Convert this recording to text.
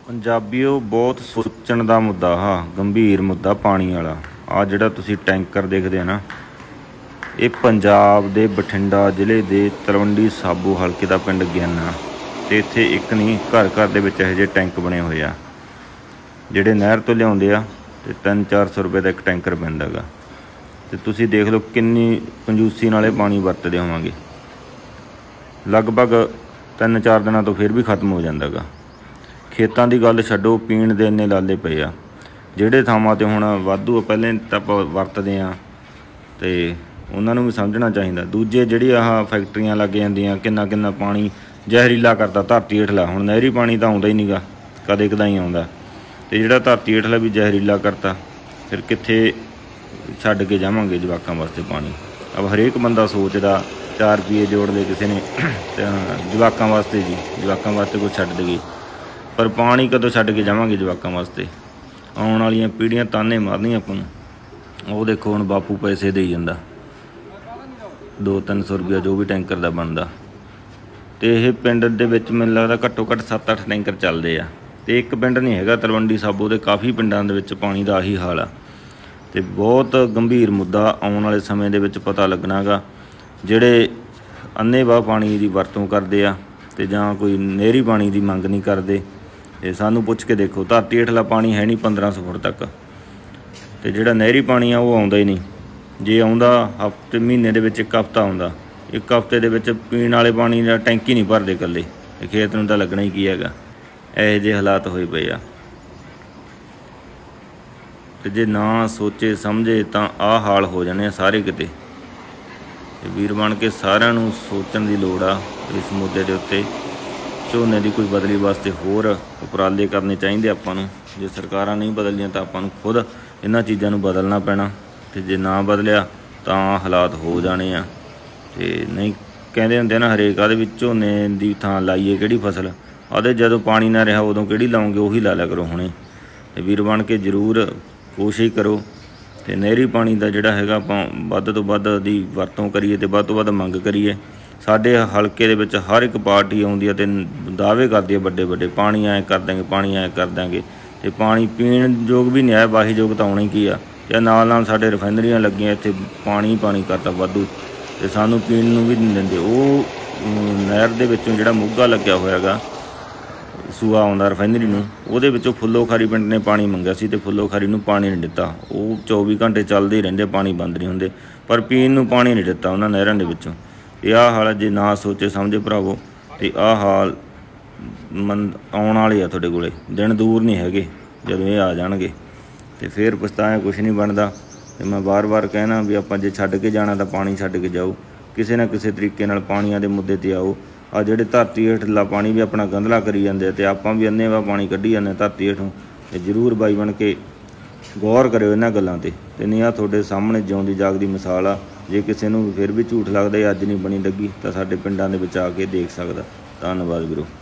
ਪੰਜਾਬੀਓ ਬਹੁਤ ਸੋਚਣ ਦਾ ਮੁੱਦਾ ਗੰਭੀਰ ਮੁੱਦਾ ਪਾਣੀ ਵਾਲਾ। ਆ ਜਿਹੜਾ ਤੁਸੀਂ ਟੈਂਕਰ ਦੇਖਦੇ ਆ ਨਾ, ਇਹ ਪੰਜਾਬ ਦੇ ਬਠਿੰਡਾ ਜ਼ਿਲ੍ਹੇ ਦੇ ਤਲਵੰਡੀ ਸਾਬੋ ਹਲਕੇ ਦਾ ਪਿੰਡ ਗਿਆਨਾ। ਅਤੇ ਇੱਥੇ ਇੱਕ ਨਹੀਂ, ਘਰ ਘਰ ਦੇ ਵਿੱਚ ਇਹੋ ਜਿਹੇ ਟੈਂਕ ਬਣੇ ਹੋਏ ਆ ਜਿਹੜੇ ਨਹਿਰ ਤੋਂ ਲਿਆਉਂਦੇ ਆ ਅਤੇ 300-400 ਰੁਪਏ ਦਾ ਇੱਕ ਟੈਂਕਰ ਪੈਂਦਾ ਗਾ। ਅਤੇ ਤੁਸੀਂ ਦੇਖ ਲਓ ਕਿੰਨੀ ਕੰਜੂਸੀ ਨਾਲ ਇਹ ਪਾਣੀ ਵਰਤਦੇ ਹੋਵਾਂਗੇ। ਲਗਭਗ 3-4 ਦਿਨਾਂ ਤੋਂ ਫਿਰ ਵੀ ਖਤਮ ਹੋ ਜਾਂਦਾ ਗਾ। ਖੇਤਾਂ ਦੀ ਗੱਲ ਛੱਡੋ, ਪੀਣ ਦੇ ਇੰਨੇ ਲਾਲੇ ਪਏ ਆ। ਜਿਹੜੇ ਥਾਵਾਂ 'ਤੇ ਹੁਣ ਵਾਧੂ ਪਹਿਲਾਂ ਤਾਂ ਆਪਾਂ ਵਰਤਦੇ ਹਾਂ ਅਤੇ ਉਹਨਾਂ ਨੂੰ ਵੀ ਸਮਝਣਾ ਚਾਹੀਦਾ। ਦੂਜੇ ਜਿਹੜੀ ਆਹ ਫੈਕਟਰੀਆਂ ਲੱਗ ਜਾਂਦੀਆਂ, ਕਿੰਨਾ ਪਾਣੀ ਜ਼ਹਿਰੀਲਾ ਕਰਤਾ ਧਰਤੀ ਹੇਠਲਾ। ਹੁਣ ਨਹਿਰੀ ਪਾਣੀ ਤਾਂ ਆਉਂਦਾ ਹੀ ਨਹੀਂ ਗਾ, ਕਦੇ ਕਦਾਈ ਆਉਂਦਾ। ਅਤੇ ਜਿਹੜਾ ਧਰਤੀ ਹੇਠਲਾ ਵੀ ਜ਼ਹਿਰੀਲਾ ਕਰਤਾ, ਫਿਰ ਕਿੱਥੇ ਛੱਡ ਕੇ ਜਾਵਾਂਗੇ ਜਵਾਕਾਂ ਵਾਸਤੇ ਪਾਣੀ। ਅਬ ਹਰੇਕ ਬੰਦਾ ਸੋਚਦਾ 4 ਰੁਪਈਏ ਜੋੜ ਲਏ ਕਿਸੇ ਨੇ ਜਵਾਕਾਂ ਵਾਸਤੇ, ਜਵਾਕਾਂ ਵਾਸਤੇ ਕੁਛ ਛੱਡ ਦੇਈਏ, ਪਰ ਪਾਣੀ ਕਦੋਂ ਛੱਡ ਕੇ ਜਾਵਾਂਗੇ ਜਵਾਕਾਂ ਵਾਸਤੇ। ਆਉਣ ਵਾਲੀਆਂ ਪੀੜ੍ਹੀਆਂ ਤਾਨੇ ਮਾਰਨੀਆਂ ਆਪਾਂ ਨੂੰ। ਉਹ ਦੇਖੋ ਹੁਣ ਬਾਪੂ ਪੈਸੇ ਦੇਈ ਜਾਂਦਾ 200-300 ਰੁਪਇਆ ਜੋ ਵੀ ਟੈਂਕਰ ਦਾ ਬਣਦਾ। ਅਤੇ ਇਹ ਪਿੰਡ ਦੇ ਵਿੱਚ ਮੈਨੂੰ ਲੱਗਦਾ ਘੱਟੋ ਘੱਟ 7-8 ਟੈਂਕਰ ਚੱਲਦੇ ਆ। ਅਤੇ ਇੱਕ ਪਿੰਡ ਨਹੀਂ ਹੈਗਾ ਤਲਵੰਡੀ ਸਾਬੋ ਦੇ, ਕਾਫੀ ਪਿੰਡਾਂ ਦੇ ਵਿੱਚ ਪਾਣੀ ਦਾ ਆਹੀ ਹਾਲ ਆ। ਅਤੇ ਬਹੁਤ ਗੰਭੀਰ ਮੁੱਦਾ ਆਉਣ ਵਾਲੇ ਸਮੇਂ ਦੇ ਵਿੱਚ ਪਤਾ ਲੱਗਣਾ ਗਾ। ਜਿਹੜੇ ਅੰਨ੍ਹੇਵਾਹ ਪਾਣੀ ਦੀ ਵਰਤੋਂ ਕਰਦੇ ਆ ਅਤੇ ਜਾਂ ਕੋਈ ਨਹਿਰੀ ਪਾਣੀ ਦੀ ਮੰਗ ਨਹੀਂ ਕਰਦੇ, ਅਤੇ ਸਾਨੂੰ ਪੁੱਛ ਕੇ ਦੇਖੋ, ਧਰਤੀ ਹੇਠਲਾ ਪਾਣੀ ਹੈ ਨਹੀਂ 1500 ਫੁੱਟ ਤੱਕ। ਅਤੇ ਜਿਹੜਾ ਨਹਿਰੀ ਪਾਣੀ ਆ ਉਹ ਆਉਂਦਾ ਹੀ ਨਹੀਂ। ਜੇ ਆਉਂਦਾ ਹਫ਼ਤੇ ਮਹੀਨੇ ਦੇ ਵਿੱਚ ਇੱਕ ਹਫ਼ਤਾ ਆਉਂਦਾ। ਇੱਕ ਹਫ਼ਤੇ ਦੇ ਵਿੱਚ ਪੀਣ ਵਾਲੇ ਪਾਣੀ ਦਾ ਟੈਂਕ ਹੀ ਨਹੀਂ ਭਰਦੇ ਇਕੱਲੇ। ਖੇਤ ਨੂੰ ਤਾਂ ਲੱਗਣਾ ਹੀ ਕੀ ਹੈਗਾ। ਇਹੋ ਜਿਹੇ ਹਾਲਾਤ ਹੋਏ ਪਏ ਆ। ਅਤੇ ਜੇ ਨਾ ਸੋਚੇ ਸਮਝੇ ਤਾਂ ਆਹ ਹਾਲ ਹੋ ਜਾਣੇ ਆ ਸਾਰੇ ਕਿਤੇ। ਅਤੇ ਵੀਰ ਬਣ ਕੇ ਸਾਰਿਆਂ ਨੂੰ ਸੋਚਣ ਦੀ ਲੋੜ ਆ ਇਸ ਮੁੱਦੇ ਦੇ ਉੱਤੇ। ਝੋਨੇ ਦੀ ਕੋਈ ਬਦਲੀ ਵਾਸਤੇ ਹੋਰ ਉਪਰਾਲੇ ਕਰਨੇ ਚਾਹੀਦੇ ਆਪਾਂ ਨੂੰ। ਜੇ ਸਰਕਾਰਾਂ ਨਹੀਂ ਬਦਲੀਆਂ ਤਾਂ ਆਪਾਂ ਨੂੰ ਖੁਦ ਇਹਨਾਂ ਚੀਜ਼ਾਂ ਨੂੰ ਬਦਲਣਾ ਪੈਣਾ। ਅਤੇ ਜੇ ਨਾ ਬਦਲਿਆ ਤਾਂ ਹਾਲਾਤ ਹੋ ਜਾਣੇ ਆ। ਅਤੇ ਨਹੀਂ ਕਹਿੰਦੇ ਹੁੰਦੇ ਨਾ, ਹਰੇਕ ਆਦੇ ਵਿੱਚ ਝੋਨੇ ਦੀ ਥਾਂ ਲਾਈਏ ਕਿਹੜੀ ਫਸਲ, ਆਦੇ ਜਦੋਂ ਪਾਣੀ ਨਾ ਰਿਹਾ ਉਦੋਂ ਕਿਹੜੀ ਲਾਉਂਗੇ, ਉਹੀ ਲਾ ਲਿਆ ਕਰੋ ਹੁਣੇ। ਅਤੇ ਵੀਰ ਬਣ ਕੇ ਜ਼ਰੂਰ ਕੋਸ਼ਿਸ਼ ਕਰੋ ਅਤੇ ਨਹਿਰੀ ਪਾਣੀ ਦਾ ਜਿਹੜਾ ਹੈਗਾ ਆਪਾਂ ਵੱਧ ਤੋਂ ਵੱਧ ਦੀ ਵਰਤੋਂ ਕਰੀਏ ਅਤੇ ਵੱਧ ਤੋਂ ਵੱਧ ਮੰਗ ਕਰੀਏ। ਸਾਡੇ ਹਲਕੇ ਦੇ ਵਿੱਚ ਹਰ ਇੱਕ ਪਾਰਟੀ ਆਉਂਦੀ ਹੈ ਅਤੇ ਦਾਅਵੇ ਕਰਦੀ ਹੈ ਵੱਡੇ ਪਾਣੀ ਐਂ ਕਰ ਦਾਂਗੇ, ਪਾਣੀ ਐਂ ਕਰ ਦਾਂਗੇ। ਅਤੇ ਪਾਣੀ ਪੀਣ ਯੋਗ ਵੀ ਨਹੀਂ ਹੈ, ਵਾਹੀ ਯੋਗ ਤਾਂ ਆਉਣਾ ਹੀ ਕੀ ਆ। ਅਤੇ ਨਾਲ ਸਾਡੇ ਰਿਫਾਈਨਰੀਆਂ ਲੱਗੀਆਂ, ਇੱਥੇ ਪਾਣੀ ਕਰਤਾ ਵਾਧੂ, ਅਤੇ ਸਾਨੂੰ ਪੀਣ ਨੂੰ ਵੀ ਨਹੀਂ ਦਿੰਦੇ। ਉਹ ਨਹਿਰ ਦੇ ਵਿੱਚੋਂ ਜਿਹੜਾ ਮੋਗਾ ਲੱਗਿਆ ਹੋਇਆ ਗਾ, ਸੂਆ ਆਉਂਦਾ ਰਿਫਾਈਨਰੀ ਨੂੰ, ਉਹਦੇ ਵਿੱਚੋਂ ਫੁੱਲੋ ਖਾਰੀ ਪਿੰਡ ਨੇ ਪਾਣੀ ਮੰਗਿਆ ਸੀ ਅਤੇ ਫੁੱਲੋ ਖਾਰੀ ਨੂੰ ਪਾਣੀ ਨਹੀਂ ਦਿੱਤਾ। ਉਹ 24 ਘੰਟੇ ਚੱਲਦੇ ਹੀ ਰਹਿੰਦੇ, ਪਾਣੀ ਬੰਦ ਨਹੀਂ ਹੁੰਦੇ, ਪਰ ਪੀਣ ਨੂੰ ਪਾਣੀ ਨਹੀਂ ਦਿੱਤਾ ਉਹਨਾਂ ਨਹਿਰਾਂ ਦੇ ਵਿੱਚੋਂ। ਇਹ ਆਹ ਹਾਲ ਜੇ ਨਾ ਸੋਚੇ ਸਮਝੇ ਭਰਾਵੋ, ਅਤੇ ਆਹ ਹਾਲ ਆਉਣ ਵਾਲੇ ਆ ਤੁਹਾਡੇ ਕੋਲ। ਦਿਨ ਦੂਰ ਨਹੀਂ ਹੈਗੇ ਜਦੋਂ ਇਹ ਆ ਜਾਣਗੇ, ਅਤੇ ਫਿਰ ਪਛਤਾਇਆ ਕੁਛ ਨਹੀਂ ਬਣਦਾ। ਅਤੇ ਮੈਂ ਵਾਰ ਕਹਿਣਾ ਵੀ ਆਪਾਂ ਜੇ ਛੱਡ ਕੇ ਜਾਣਾ ਤਾਂ ਪਾਣੀ ਛੱਡ ਕੇ ਜਾਓ, ਕਿਸੇ ਨਾ ਕਿਸੇ ਤਰੀਕੇ ਨਾਲ ਪਾਣੀਆਂ ਦੇ ਮੁੱਦੇ 'ਤੇ ਆਓ। ਆ ਜਿਹੜੇ ਧਰਤੀ ਹੇਠਲਾ ਪਾਣੀ ਵੀ ਆਪਣਾ ਗੰਧਲਾ ਕਰੀ ਜਾਂਦੇ ਅਤੇ ਆਪਾਂ ਵੀ ਅੰਨ੍ਹੇਵਾਹ ਪਾਣੀ ਕੱਢੀ ਜਾਂਦੇ ਧਰਤੀ ਹੇਠੋਂ। ਅਤੇ ਜ਼ਰੂਰ ਬਾਈ ਬਣ ਕੇ ਗੌਰ ਕਰਿਓ ਇਹਨਾਂ ਗੱਲਾਂ 'ਤੇ। ਅਤੇ ਨਹੀਂ, ਆਹ ਤੁਹਾਡੇ ਸਾਹਮਣੇ ਜਿਉਂਦੀ ਜਾਗਦੀ ਮਿਸਾਲ ਆ। ਜੇ ਕਿਸੇ ਨੂੰ ਫਿਰ ਵੀ ਝੂਠ ਲੱਗਦਾ ਅੱਜ ਨਹੀਂ ਬਣੀ ਲੱਗੀ ਤਾਂ ਸਾਡੇ ਪਿੰਡਾਂ ਦੇ ਵਿੱਚ ਆ ਕੇ ਦੇਖ ਸਕਦਾ। ਧੰਨਵਾਦ ਵੀਰੋ।